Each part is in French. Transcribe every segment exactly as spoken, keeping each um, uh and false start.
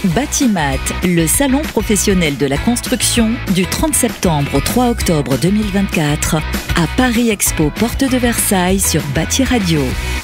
Batimat, le salon professionnel de la construction du trente septembre au trois octobre deux mille vingt-quatre à Paris Expo, porte de Versailles sur Bâti Radio.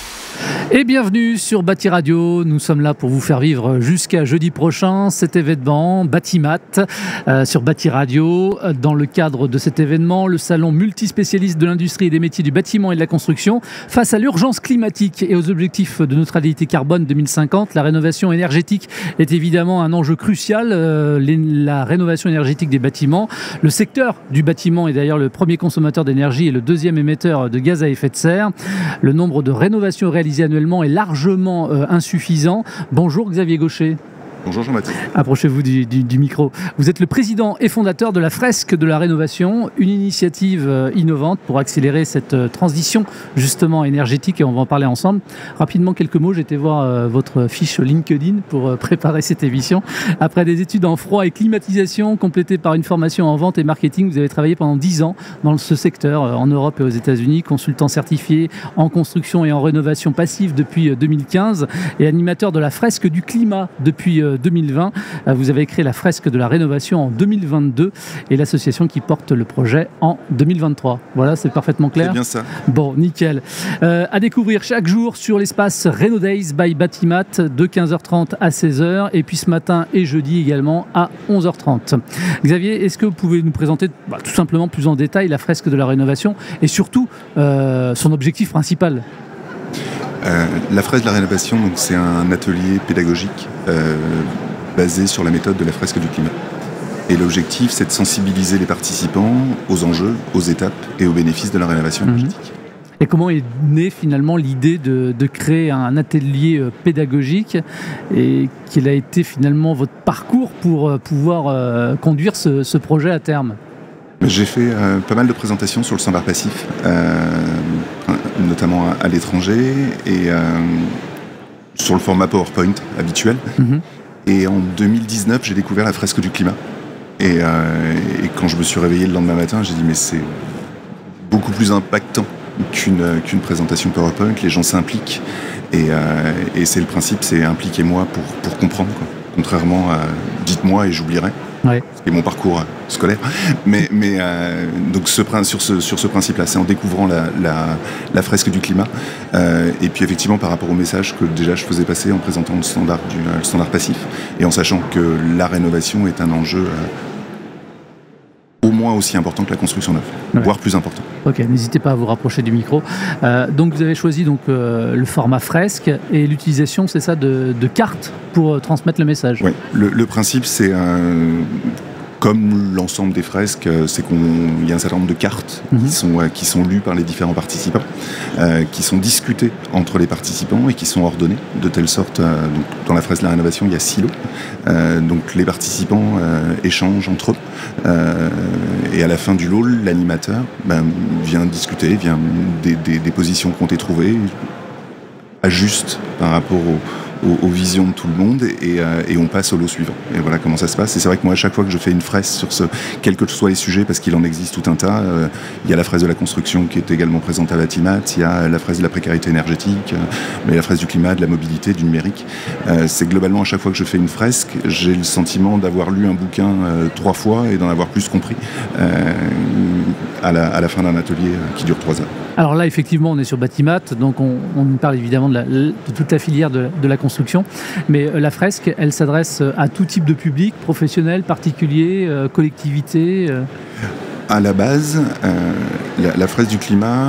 Et bienvenue sur Bâti Radio. Nous sommes là pour vous faire vivre jusqu'à jeudi prochain cet événement Batimat euh, sur Bâti Radio. Dans le cadre de cet événement, le salon multispécialiste de l'industrie et des métiers du bâtiment et de la construction, face à l'urgence climatique et aux objectifs de neutralité carbone deux mille cinquante, la rénovation énergétique est évidemment un enjeu crucial. Euh, les, la rénovation énergétique des bâtiments. Le secteur du bâtiment est d'ailleurs le premier consommateur d'énergie et le deuxième émetteur de gaz à effet de serre. Le nombre de rénovations réalisées annuellement est largement euh, insuffisant. Bonjour Xavier Gaucher. Bonjour Jean-Baptiste. Approchez-vous du, du, du micro. Vous êtes le président et fondateur de la Fresque de la Rénovation, une initiative euh, innovante pour accélérer cette euh, transition justement énergétique, et on va en parler ensemble. Rapidement, quelques mots, j'ai été voir euh, votre fiche LinkedIn pour euh, préparer cette émission. Après des études en froid et climatisation, complétées par une formation en vente et marketing, vous avez travaillé pendant dix ans dans ce secteur euh, en Europe et aux États-Unis, consultant certifié en construction et en rénovation passive depuis euh, deux mille quinze et animateur de la Fresque du climat depuis euh, deux mille vingt. Vous avez créé la Fresque de la Rénovation en deux mille vingt-deux et l'association qui porte le projet en deux mille vingt-trois. Voilà, c'est parfaitement clair. C'est bien ça. Bon, nickel. Euh, à découvrir chaque jour sur l'espace Reno Days by Batimat de quinze heures trente à seize heures et puis ce matin et jeudi également à onze heures trente. Xavier, est-ce que vous pouvez nous présenter bah, tout simplement plus en détail la Fresque de la Rénovation et surtout euh, son objectif principal ? Euh, la Fresque de la Rénovation, donc, c'est un atelier pédagogique euh, basé sur la méthode de la Fresque du climat. Et l'objectif, c'est de sensibiliser les participants aux enjeux, aux étapes et aux bénéfices de la rénovation énergétique. Mmh. Et comment est née finalement l'idée de, de créer un atelier pédagogique et quel a été finalement votre parcours pour pouvoir euh, conduire ce, ce projet à terme ? J'ai fait euh, pas mal de présentations sur le standard passif, euh, notamment à, à l'étranger, et euh, sur le format PowerPoint habituel. Mm-hmm. Et en deux mille dix-neuf, j'ai découvert la Fresque du climat. Et, euh, et quand je me suis réveillé le lendemain matin, j'ai dit mais c'est beaucoup plus impactant qu'une, qu'une présentation PowerPoint. Les gens s'impliquent, et, euh, et c'est le principe, c'est impliquez-moi pour, pour comprendre, quoi. Contrairement à dites-moi et j'oublierai. Ouais. C'est mon parcours scolaire. Mais, mais euh, donc ce, sur, ce, sur ce principe-là, c'est en découvrant la, la, la Fresque du climat. Euh, et puis effectivement, par rapport au message que déjà je faisais passer en présentant le standard, du, le standard passif, et en sachant que la rénovation est un enjeu euh, au moins aussi important que la construction neuve, ouais. Voire plus important. Ok, n'hésitez pas à vous rapprocher du micro. Euh, donc vous avez choisi donc, euh, le format fresque et l'utilisation, c'est ça, de, de cartes pour euh, transmettre le message. Oui, le, le principe, c'est euh, comme l'ensemble des fresques, c'est qu'il y a un certain nombre de cartes mmh. qui, sont, euh, qui sont lues par les différents participants, euh, qui sont discutées entre les participants et qui sont ordonnées de telle sorte, euh, donc, dans la fresque de la rénovation, il y a six lots, euh, donc les participants euh, échangent entre eux, euh, et à la fin du lot, l'animateur ben, vient discuter, vient des, des, des positions qui ont été trouvées, ajuste par rapport au Aux, aux visions de tout le monde et, euh, et on passe au lot suivant. Et voilà comment ça se passe. Et c'est vrai que moi, à chaque fois que je fais une fresque sur ce, quels que soient les sujets, parce qu'il en existe tout un tas, euh, il y a la fresque de la construction qui est également présente à Batimat, il y a la fresque de la précarité énergétique, euh, mais la fresque du climat, de la mobilité, du numérique. Euh, c'est globalement, à chaque fois que je fais une fresque, j'ai le sentiment d'avoir lu un bouquin euh, trois fois et d'en avoir plus compris euh, à, la, à la fin d'un atelier euh, qui dure trois heures. Alors là, effectivement, on est sur Batimat, donc on, on parle évidemment de, la, de toute la filière de, de la construction, mais la fresque, elle s'adresse à tout type de public, professionnel, particulier, euh, collectivité euh... À la base, euh, la, la fresque du climat,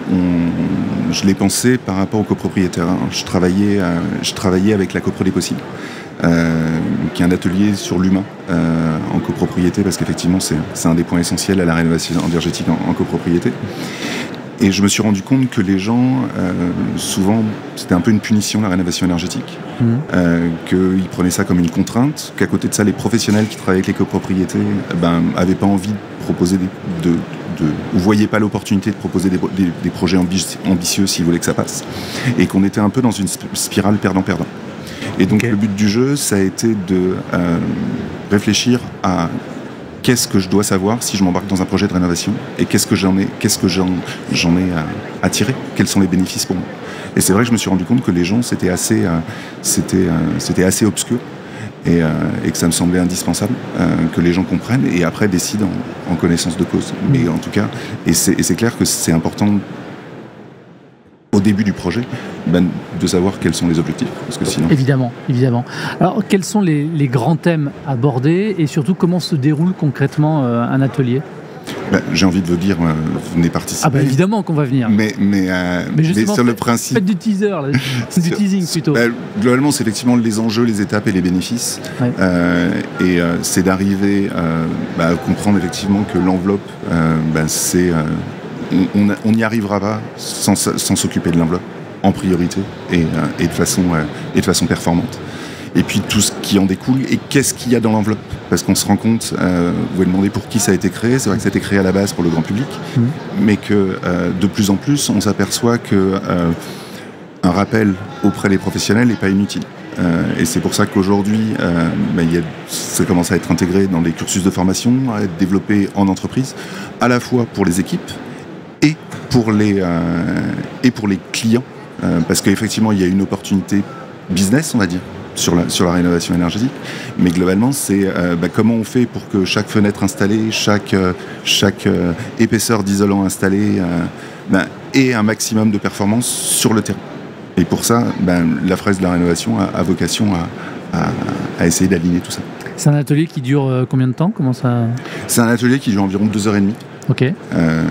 on, je l'ai pensée par rapport aux copropriétaires. Je travaillais, euh, je travaillais avec la Copro des possibles, euh, qui est un atelier sur l'humain euh, en copropriété, parce qu'effectivement, c'est, c'est un des points essentiels à la rénovation énergétique en, en copropriété. Et je me suis rendu compte que les gens, euh, souvent, c'était un peu une punition, la rénovation énergétique, mmh. euh, qu'ils prenaient ça comme une contrainte, qu'à côté de ça, les professionnels qui travaillaient avec les copropriétés ben, n'avaient pas envie de proposer des... De, de, ou ne voyaient pas l'opportunité de proposer des, des, des projets ambi- ambitieux s'ils voulaient que ça passe. Et qu'on était un peu dans une spirale perdant-perdant. Et donc, okay. Le but du jeu, ça a été de euh, réfléchir à... Qu'est-ce que je dois savoir si je m'embarque dans un projet de rénovation et qu'est-ce que j'en ai, qu'est-ce que j'en, j'en ai à, à tirer, quels sont les bénéfices pour moi. Et c'est vrai que je me suis rendu compte que les gens, c'était assez, euh, c'était, euh, c'était assez obscur et, euh, et que ça me semblait indispensable euh, que les gens comprennent et après décident en, en connaissance de cause. Mmh. Mais en tout cas, et c'est, et c'est clair que c'est important au début du projet, ben, de savoir quels sont les objectifs. Parce que sinon... Évidemment, évidemment. Alors, quels sont les, les grands thèmes abordés et surtout comment se déroule concrètement euh, un atelier ? Ben, j'ai envie de vous dire, euh, venez participer. Ah ben évidemment qu'on va venir. Mais, mais, euh, mais, justement, mais sur le faites, principe... Faites du teaser, là. du teasing plutôt. Ben, globalement, c'est effectivement les enjeux, les étapes et les bénéfices. Ouais. Euh, et euh, c'est d'arriver euh, ben, à comprendre effectivement que l'enveloppe, euh, ben, c'est... Euh, on n'y arrivera pas sans, sans s'occuper de l'enveloppe en priorité et, euh, et, de façon, euh, et de façon performante. Et puis tout ce qui en découle et qu'est-ce qu'il y a dans l'enveloppe. Parce qu'on se rend compte, euh, vous vous demandez pour qui ça a été créé, c'est vrai que ça a été créé à la base pour le grand public, mmh. mais que euh, de plus en plus on s'aperçoit que euh, un rappel auprès des professionnels n'est pas inutile. Euh, et c'est pour ça qu'aujourd'hui, euh, ben, y a, ça commence à être intégré dans les cursus de formation, à être développé en entreprise, à la fois pour les équipes, et pour les, euh, et pour les clients, euh, parce qu'effectivement, il y a une opportunité business, on va dire, sur la, sur la rénovation énergétique, mais globalement, c'est euh, bah, comment on fait pour que chaque fenêtre installée, chaque, euh, chaque euh, épaisseur d'isolant installée euh, bah, ait un maximum de performance sur le terrain. Et pour ça, bah, la fresque de la rénovation a, a vocation à, à, à essayer d'aligner tout ça. C'est un atelier qui dure euh, combien de temps ? Comment ça... C'est un atelier qui dure environ deux heures et demie. Ok. Euh,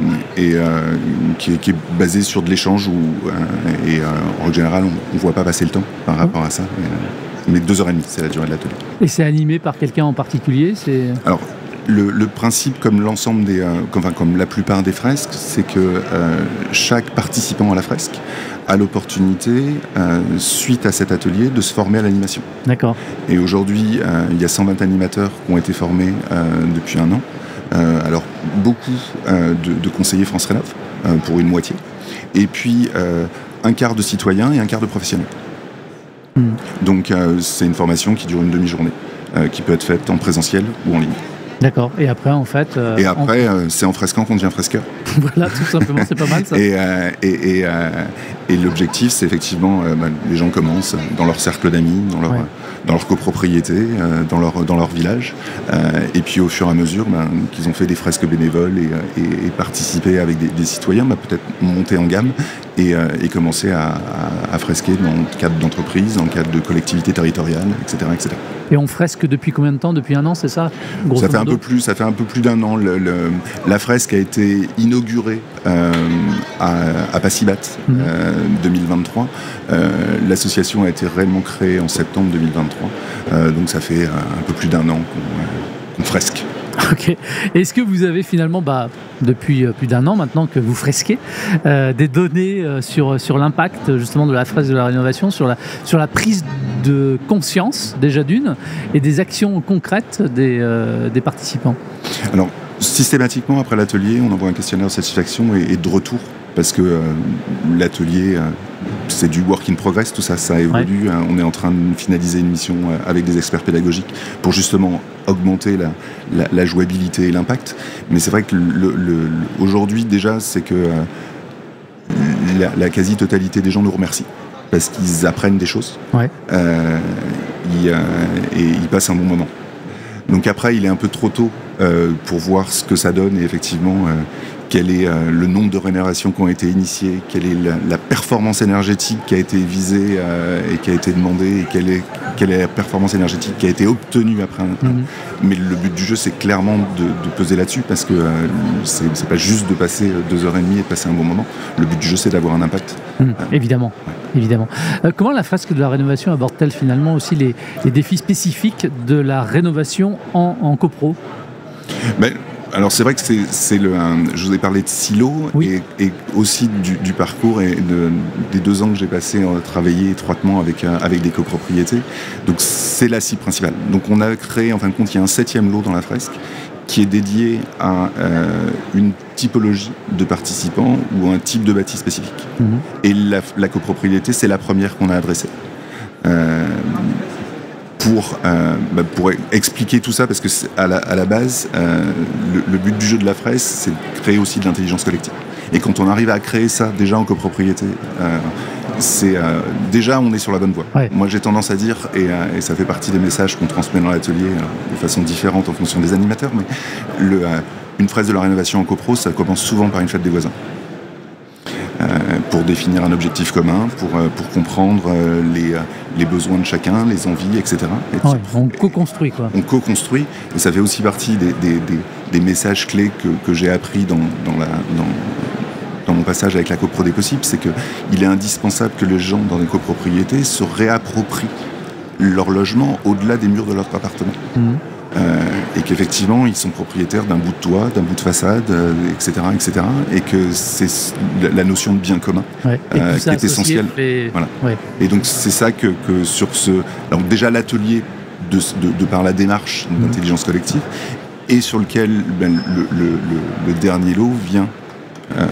et euh, qui, est, qui est basé sur de l'échange où, euh, et euh, en règle générale on ne voit pas passer le temps par rapport à ça. Mais, euh, mais deux heures et demie, c'est la durée de l'atelier. Et c'est animé par quelqu'un en particulier c'est... Alors, le, le principe, comme l'ensemble des, euh, comme, enfin, comme la plupart des fresques, c'est que euh, chaque participant à la fresque a l'opportunité, euh, suite à cet atelier, de se former à l'animation. D'accord. Et aujourd'hui, euh, il y a cent vingt animateurs qui ont été formés euh, depuis un an. Euh, alors, beaucoup euh, de, de conseillers France Rénov, euh, pour une moitié, et puis euh, un quart de citoyens et un quart de professionnels. Mmh. Donc, euh, c'est une formation qui dure une demi-journée, euh, qui peut être faite en présentiel ou en ligne. D'accord. Et après, en fait... Euh, et après, en... euh, c'est en fresquant qu'on devient fresqueur. Voilà, tout simplement, c'est pas mal, ça. Et, euh, et, et, euh, et l'objectif, c'est effectivement, euh, bah, les gens commencent dans leur cercle d'amis, dans leur, ouais. dans leur copropriété, euh, dans, leur, dans leur village. Euh, et puis, au fur et à mesure bah, qu'ils ont fait des fresques bénévoles et, et, et participé avec des, des citoyens, bah, peut-être monter en gamme et, euh, et commencer à, à, à fresquer dans le cadre d'entreprises, dans le cadre de collectivités territoriales, et cetera, et cetera. Et on fresque depuis combien de temps ? Depuis un an, c'est ça ? Ça fait un peu plus, ça fait un peu plus d'un an. Le, le, la fresque a été inaugurée euh, à, à Passibat mmh. euh, deux mille vingt-trois. Euh, l'association a été réellement créée en septembre deux mille vingt-trois. Euh, donc ça fait un peu plus d'un an qu'on, qu'on fresque. Ok. Est-ce que vous avez finalement, bah, depuis plus d'un an maintenant que vous fresquez, euh, des données euh, sur, sur l'impact justement de la fresque de la rénovation, sur la, sur la prise de conscience déjà d'une et des actions concrètes des, euh, des participants ? Alors, systématiquement après l'atelier, on envoie un questionnaire de satisfaction et, et de retour parce que euh, l'atelier, euh, c'est du work in progress, tout ça, ça évolue. Ouais. Hein, on est en train de finaliser une mission euh, avec des experts pédagogiques pour justement augmenter la, la, la jouabilité et l'impact. Mais c'est vrai que le, le, le, aujourd'hui, déjà, c'est que euh, la, la quasi-totalité des gens nous remercient parce qu'ils apprennent des choses. Ouais. Euh, ils, euh, et ils passent un bon moment. Donc après, il est un peu trop tôt euh, pour voir ce que ça donne et effectivement euh, quel est euh, le nombre de rénovations qui ont été initiées, quelle est la, la performance énergétique qui a été visée euh, et qui a été demandée et quelle est, quelle est la performance énergétique qui a été obtenue après. Un, mmh. Mais le but du jeu, c'est clairement de, de peser là-dessus parce que euh, c'est, c'est pas juste de passer deux heures et demie et de passer un bon moment. Le but du jeu, c'est d'avoir un impact. Mmh. Euh, évidemment. Ouais. Évidemment. Euh, comment la fresque de la rénovation aborde-t-elle finalement aussi les, les défis spécifiques de la rénovation en, en copro ? Ben, alors c'est vrai que c'est, c'est le, un, je vous ai parlé de silo oui. et, et aussi du, du parcours et de, des deux ans que j'ai passé à travailler étroitement avec, avec des copropriétés. Donc c'est la cible principale. Donc on a créé, en fin de compte, il y a un septième lot dans la fresque qui est dédié à euh, une typologie de participants ou un type de bâti spécifique. Mmh. Et la, la copropriété, c'est la première qu'on a adressée. Euh, pour, euh, bah, pour expliquer tout ça, parce que à la, à la base, euh, le, le but du jeu de la fresque, c'est de créer aussi de l'intelligence collective. Et quand on arrive à créer ça déjà en copropriété, euh, c'est euh, déjà on est sur la bonne voie. Ouais. Moi j'ai tendance à dire, et, euh, et ça fait partie des messages qu'on transmet dans l'atelier euh, de façon différente en fonction des animateurs, mais le, euh, une fresque de la rénovation en copro, ça commence souvent par une fête des voisins. Euh, pour définir un objectif commun, pour, euh, pour comprendre euh, les, euh, les besoins de chacun, les envies, et cetera. Et ouais, on co-construit quoi. On co-construit, et ça fait aussi partie des, des, des, des messages clés que, que j'ai appris dans, dans, la, dans, dans mon passage avec la copro des possibles, c'est qu'il est indispensable que les gens dans les copropriétés se réapproprient leur logement au-delà des murs de leur appartement. Mmh. Euh, et qu'effectivement ils sont propriétaires d'un bout de toit, d'un bout de façade, euh, et cetera, et cetera, et que c'est la notion de bien commun ouais. euh, qui est essentielle. Et... Voilà. Ouais. Et donc c'est ça que, que sur ce, donc déjà l'atelier de, de, de par la démarche mmh. d'intelligence collective, et sur lequel ben, le, le, le, le dernier lot vient euh,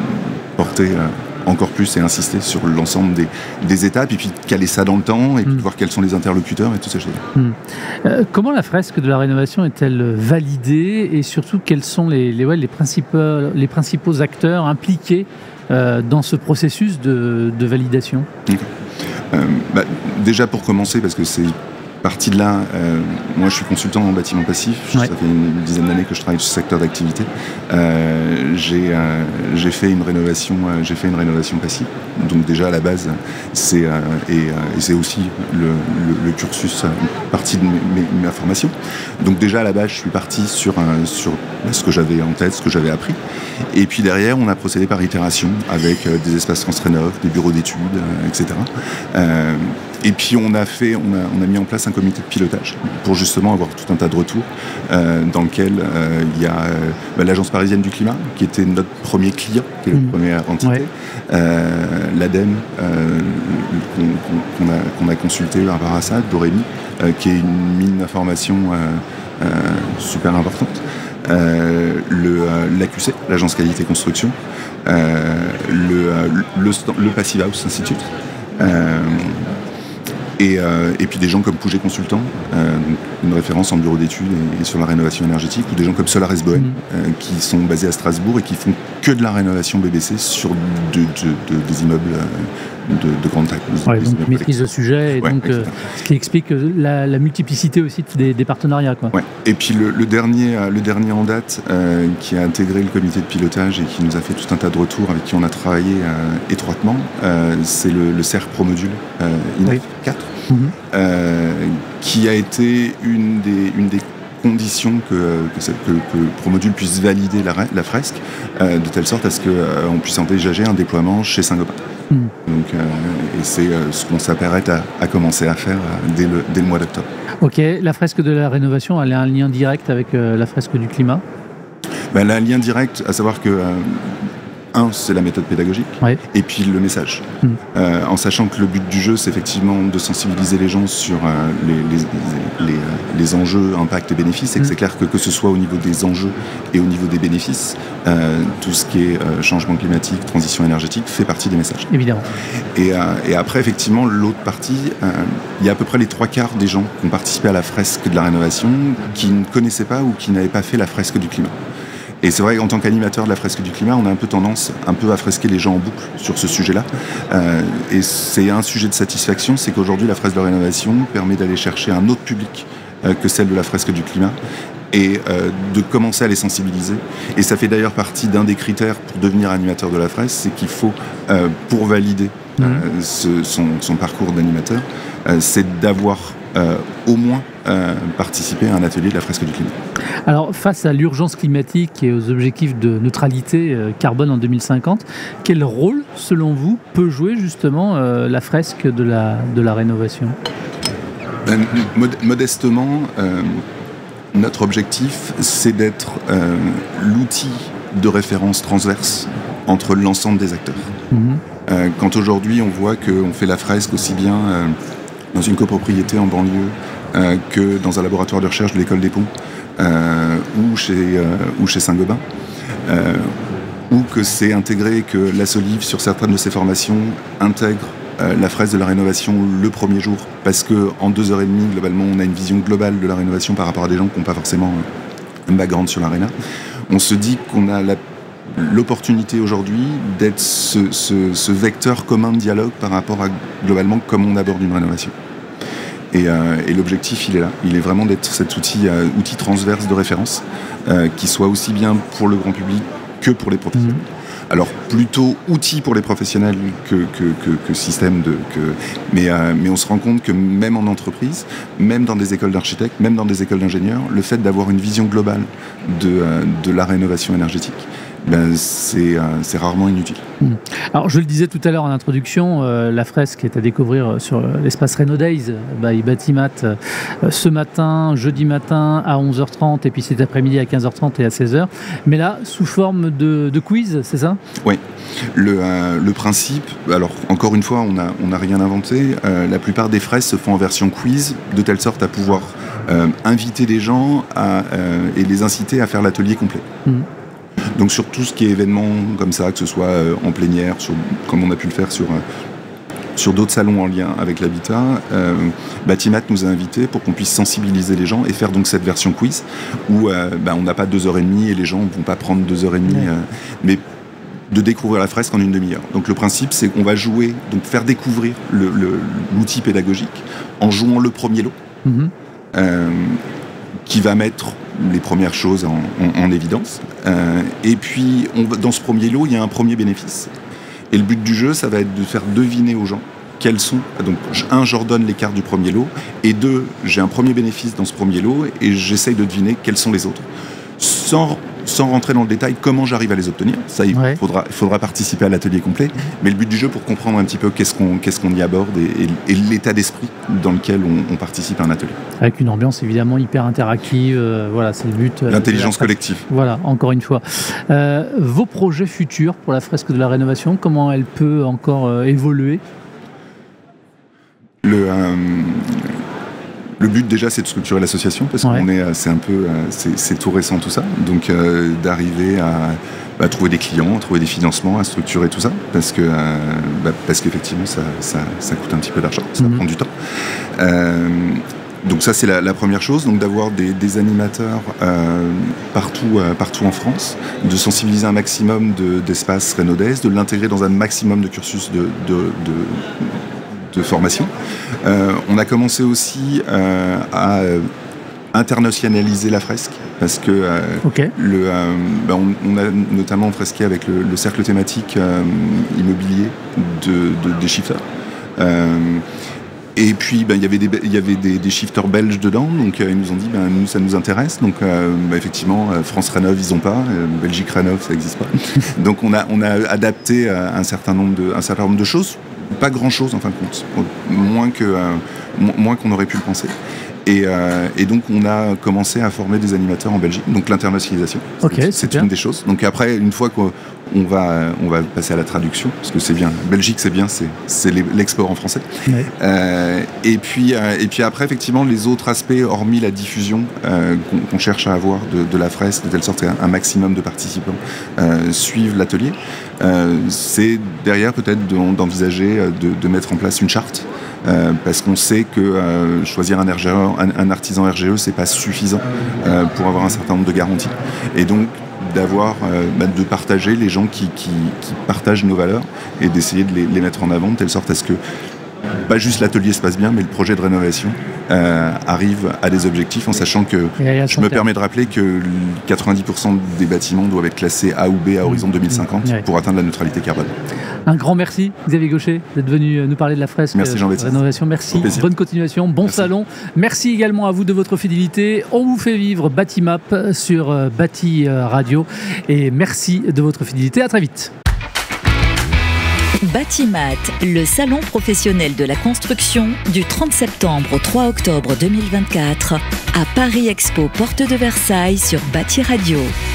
porter euh, encore plus et insister sur l'ensemble des, des étapes, et puis caler ça dans le temps, et puis mmh. voir quels sont les interlocuteurs et toutes ces choses-là. Mmh. Euh, comment la fresque de la rénovation est-elle validée, et surtout quels sont les, les, ouais, les, principaux, les principaux acteurs impliqués euh, dans ce processus de, de validation? okay. euh, bah, Déjà pour commencer, parce que c'est partie de là, euh, moi je suis consultant en bâtiment passif, ouais. ça fait une dizaine d'années que je travaille sur ce secteur d'activité. Euh, j'ai euh, j'ai fait une rénovation, euh, j'ai fait une rénovation passive. Donc déjà à la base, c'est euh, et, euh, et c'est aussi le, le, le cursus, une partie de mes, mes, ma formation. Donc déjà à la base, je suis parti sur euh, sur ce que j'avais en tête, ce que j'avais appris. Et puis derrière, on a procédé par itération avec euh, des espaces France Rénov, des bureaux d'études, euh, et cetera. Euh, Et puis on a fait, on a, on a mis en place un comité de pilotage pour justement avoir tout un tas de retours euh, dans lequel euh, il y a euh, bah, l'Agence parisienne du climat qui était notre premier client, qui est mmh. la première entité, ouais. euh, l'ADEME euh, qu'on, qu'on, a, qu'on a consulté par rapport à ça, Dorémy, euh, qui est une mine d'information euh, euh, super importante, euh, le, euh, l'A Q C, l'Agence Qualité Construction, euh, le, le, le, le Passive House Institute. Euh, Et, euh, et puis des gens comme Pouget Consultant, euh, une référence en bureau d'études et, et sur la rénovation énergétique, ou des gens comme Solaris Bohème, mmh. euh, qui sont basés à Strasbourg et qui font que de la rénovation B B C sur de, de, de, des immeubles de, de grande taille. Ouais, donc maîtrise le sujet, et ouais, donc, euh, ce qui explique la, la multiplicité aussi des, des partenariats. Quoi. Ouais. Et puis le, le, dernier, le dernier en date, euh, qui a intégré le comité de pilotage et qui nous a fait tout un tas de retours, avec qui on a travaillé euh, étroitement, euh, c'est le, le C E R Promodule euh, I N E F quatre. Mmh. Euh, qui a été une des, une des conditions que, que, que, que Promodule puisse valider la, la fresque, euh, de telle sorte à ce qu'on euh, puisse envisager un déploiement chez Saint-Gobain. Mmh. Donc, euh, et c'est euh, ce qu'on s'apprête à, à commencer à faire euh, dès, le, dès le mois d'octobre. Ok, la fresque de la rénovation, elle a un lien direct avec euh, la fresque du climat? Ben, elle a un lien direct, à savoir que euh, un, c'est la méthode pédagogique, ouais. et puis le message. Mmh. Euh, en sachant que le but du jeu, c'est effectivement de sensibiliser les gens sur euh, les, les, les, les enjeux, impacts et bénéfices, et que mmh. c'est clair que que ce soit au niveau des enjeux et au niveau des bénéfices, euh, tout ce qui est euh, changement climatique, transition énergétique, fait partie des messages. Évidemment. Et, euh, et après, effectivement, l'autre partie, euh, il y a à peu près les trois quarts des gens qui ont participé à la fresque de la rénovation qui ne connaissaient pas ou qui n'avaient pas fait la fresque du climat. Et c'est vrai qu'en tant qu'animateur de la fresque du climat, on a un peu tendance un peu à fresquer les gens en boucle sur ce sujet-là. Euh, et c'est un sujet de satisfaction, c'est qu'aujourd'hui la fresque de rénovation permet d'aller chercher un autre public euh, que celle de la fresque du climat, et euh, de commencer à les sensibiliser. Et ça fait d'ailleurs partie d'un des critères pour devenir animateur de la fresque, c'est qu'il faut, euh, pour valider euh, mmh. ce, son, son parcours d'animateur, euh, c'est d'avoir euh, au moins euh, participé à un atelier de la fresque du climat. Alors, face à l'urgence climatique et aux objectifs de neutralité euh, carbone en deux mille cinquante, quel rôle, selon vous, peut jouer justement euh, la fresque de la, de la rénovation? ben, mod- Modestement, euh, notre objectif, c'est d'être euh, l'outil de référence transverse entre l'ensemble des acteurs. Mmh. Euh, quand aujourd'hui, on voit qu'on fait la fresque aussi bien euh, dans une copropriété en banlieue euh, que dans un laboratoire de recherche de l'école des Ponts, Euh, ou chez, euh, ou chez Saint-Gobain, euh, ou que c'est intégré, que la Solive, sur certaines de ses formations, intègre euh, la fresque de la rénovation le premier jour, parce qu'en deux heures et demie, globalement, on a une vision globale de la rénovation par rapport à des gens qui n'ont pas forcément un background sur l'aréna. On se dit qu'on a la l'opportunité aujourd'hui d'être ce, ce, ce vecteur commun de dialogue par rapport à, globalement, comment on aborde une rénovation. Et, euh, et l'objectif, il est là. Il est vraiment d'être cet outil, euh, outil transverse de référence, euh, qui soit aussi bien pour le grand public que pour les professionnels. Mmh. Alors, plutôt outil pour les professionnels que, que, que, que système de... Que, mais, euh, mais on se rend compte que même en entreprise, même dans des écoles d'architectes, même dans des écoles d'ingénieurs, le fait d'avoir une vision globale de, euh, de la rénovation énergétique, ben, c'est, euh, c'est rarement inutile. Mmh. Alors, je le disais tout à l'heure en introduction, euh, la fresque est à découvrir sur l'espace Reno Days by Batimat euh, ce matin, jeudi matin à onze heures trente et puis cet après-midi à quinze heures trente et à seize heures. Mais là, sous forme de, de quiz, c'est ça ? Oui. Le, euh, le principe, alors encore une fois, on n'a on a rien inventé. Euh, la plupart des fresques se font en version quiz, de telle sorte à pouvoir euh, inviter les gens à, euh, et les inciter à faire l'atelier complet. Mmh. Donc sur tout ce qui est événement comme ça, que ce soit euh, en plénière, sur, comme on a pu le faire sur, euh, sur d'autres salons en lien avec l'habitat, euh, Batimat nous a invités pour qu'on puisse sensibiliser les gens et faire donc cette version quiz où euh, bah, on n'a pas deux heures et demie et les gens ne vont pas prendre deux heures et demie, euh, mais de découvrir la fresque en une demi-heure. Donc le principe, c'est qu'on va jouer, donc faire découvrir le, le, l'outil pédagogique en jouant le premier lot, mmh. euh, qui va mettre les premières choses en, en, en évidence. Euh, et puis, on va, dans ce premier lot, il y a un premier bénéfice. Et le but du jeu, ça va être de faire deviner aux gens quels sont... Donc, un, j'ordonne les cartes du premier lot, et deux, j'ai un premier bénéfice dans ce premier lot, et j'essaye de deviner quels sont les autres. Sans, sans rentrer dans le détail, comment j'arrive à les obtenir. Ça, il ouais. faudra, faudra participer à l'atelier complet. Mais le but du jeu, pour comprendre un petit peu qu'est-ce qu'on, qu'est-ce qu'on y aborde et, et, et l'état d'esprit dans lequel on, on participe à un atelier. Avec une ambiance évidemment hyper interactive. Euh, voilà, c'est le but. Euh, L'intelligence collective. Voilà, encore une fois. Euh, vos projets futurs pour la fresque de la rénovation, comment elle peut encore euh, évoluer ? Le... Euh, Le but déjà, c'est de structurer l'association parce ouais. qu'on est, c'est un peu, c'est, c'est tout récent tout ça. Donc euh, d'arriver à, à trouver des clients, à trouver des financements, à structurer tout ça, parce que euh, bah, parce qu'effectivement, ça, ça, ça coûte un petit peu d'argent, ça mm-hmm. prend du temps. Euh, donc ça, c'est la, la première chose. Donc d'avoir des, des animateurs euh, partout, euh, partout en France, de sensibiliser un maximum de, d'espaces Reno Days, de l'intégrer dans un maximum de cursus de, de, de de formation. Euh, on a commencé aussi euh, à euh, internationaliser la fresque parce que euh, okay. le, euh, ben on, on a notamment fresqué avec le, le cercle thématique euh, immobilier de, de, des shifters. Euh, et puis ben, y avait des, y avait des, des shifters belges dedans, donc euh, ils nous ont dit ben, nous ça nous intéresse, donc euh, ben, effectivement France Rénov ils ont pas, euh, Belgique Rénov ça n'existe pas. Donc on a, on a adapté euh, un certain nombre de, un certain nombre de choses. Pas grand-chose en fin de compte, moins, que, euh, moins qu'on aurait pu le penser. Et, euh, et donc on a commencé à former des animateurs en Belgique, donc l'internationalisation, okay, c'est, c'est une des choses. Donc après, une fois qu'on va, on va passer à la traduction, parce que c'est bien, Belgique c'est bien, c'est, c'est l'export en français. Ouais. Euh, et, puis, euh, et puis après, effectivement, les autres aspects, hormis la diffusion euh, qu'on, qu'on cherche à avoir de, de la fresque, de telle sorte qu'un maximum de participants euh, suivent l'atelier, euh, c'est derrière peut-être de, d'envisager de, de mettre en place une charte. Euh, parce qu'on sait que euh, choisir un, R G E, un, un artisan R G E, c'est pas suffisant euh, pour avoir un certain nombre de garanties. Et donc d'avoir, euh, bah, de partager les gens qui, qui, qui partagent nos valeurs et d'essayer de les, les mettre en avant de telle sorte à ce que pas juste l'atelier se passe bien, mais le projet de rénovation euh, arrive à des objectifs en sachant que je me permets de rappeler que quatre-vingt-dix pour cent des bâtiments doivent être classés A ou B à horizon deux mille cinquante ouais. pour atteindre la neutralité carbone. Un grand merci Xavier Gaucher d'être venu nous parler de la fresque merci Jean-Baptiste. Rénovation. Merci, bonne continuation, bon merci. Salon. Merci également à vous de votre fidélité. On vous fait vivre Batimap sur Bati Radio et merci de votre fidélité. À très vite. Batimat, le salon professionnel de la construction du trente septembre au trois octobre deux mille vingt-quatre à Paris Expo Porte de Versailles sur Bati Radio.